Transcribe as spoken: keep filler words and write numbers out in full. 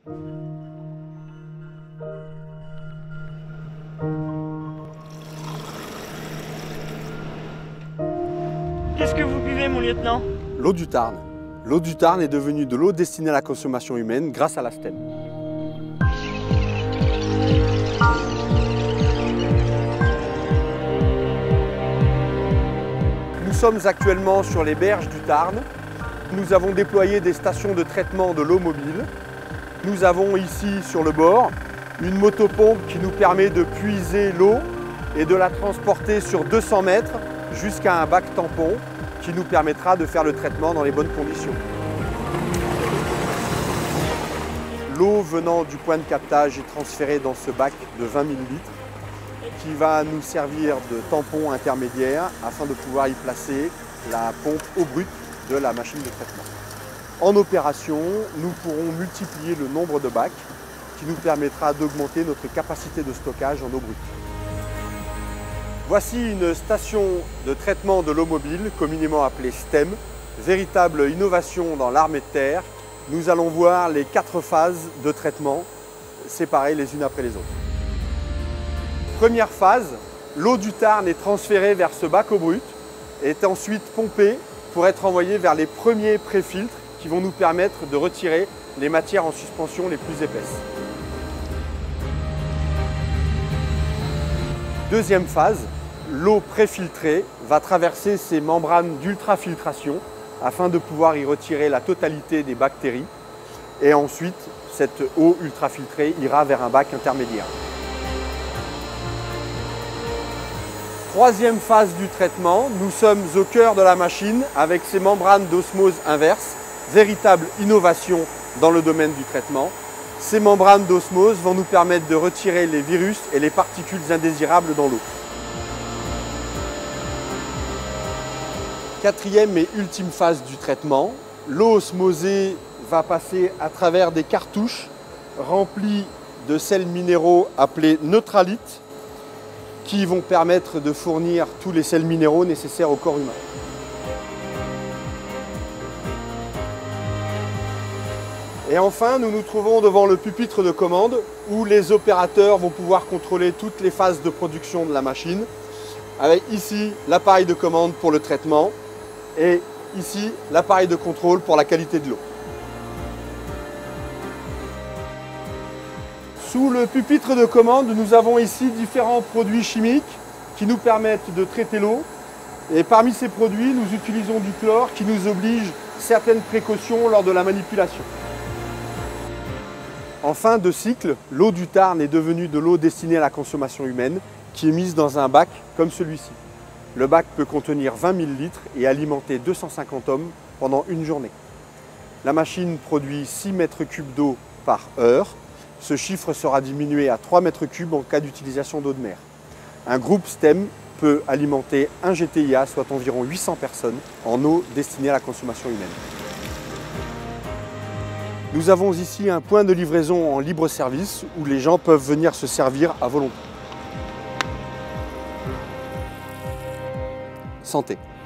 Qu'est-ce que vous buvez, mon lieutenant? L'eau du Tarn. L'eau du Tarn est devenue de l'eau destinée à la consommation humaine grâce à la STEM. Nous sommes actuellement sur les berges du Tarn. Nous avons déployé des stations de traitement de l'eau mobile. Nous avons ici sur le bord une motopompe qui nous permet de puiser l'eau et de la transporter sur deux cents mètres jusqu'à un bac tampon qui nous permettra de faire le traitement dans les bonnes conditions. L'eau venant du point de captage est transférée dans ce bac de vingt mille litres qui va nous servir de tampon intermédiaire afin de pouvoir y placer la pompe eau brute de la machine de traitement. En opération, nous pourrons multiplier le nombre de bacs qui nous permettra d'augmenter notre capacité de stockage en eau brute. Voici une station de traitement de l'eau mobile, communément appelée STEM, véritable innovation dans l'armée de terre. Nous allons voir les quatre phases de traitement séparées les unes après les autres. Première phase, l'eau du Tarn est transférée vers ce bac eau brute et est ensuite pompée pour être envoyée vers les premiers pré-filtres qui vont nous permettre de retirer les matières en suspension les plus épaisses. Deuxième phase, l'eau préfiltrée va traverser ces membranes d'ultrafiltration afin de pouvoir y retirer la totalité des bactéries. Et ensuite, cette eau ultrafiltrée ira vers un bac intermédiaire. Troisième phase du traitement, nous sommes au cœur de la machine avec ces membranes d'osmose inverse, véritable innovation dans le domaine du traitement. Ces membranes d'osmose vont nous permettre de retirer les virus et les particules indésirables dans l'eau. Quatrième et ultime phase du traitement, l'eau osmosée va passer à travers des cartouches remplies de sels minéraux appelés neutralites qui vont permettre de fournir tous les sels minéraux nécessaires au corps humain. Et enfin, nous nous trouvons devant le pupitre de commande où les opérateurs vont pouvoir contrôler toutes les phases de production de la machine, avec ici l'appareil de commande pour le traitement et ici l'appareil de contrôle pour la qualité de l'eau. Sous le pupitre de commande, nous avons ici différents produits chimiques qui nous permettent de traiter l'eau. Et parmi ces produits, nous utilisons du chlore qui nous oblige certaines précautions lors de la manipulation. En fin de cycle, l'eau du Tarn est devenue de l'eau destinée à la consommation humaine qui est mise dans un bac comme celui-ci. Le bac peut contenir vingt mille litres et alimenter deux cent cinquante hommes pendant une journée. La machine produit six mètres cubes d'eau par heure. Ce chiffre sera diminué à trois mètres cubes en cas d'utilisation d'eau de mer. Un groupe STEM peut alimenter un G T I A, soit environ huit cents personnes, en eau destinée à la consommation humaine. Nous avons ici un point de livraison en libre service où les gens peuvent venir se servir à volonté. Santé.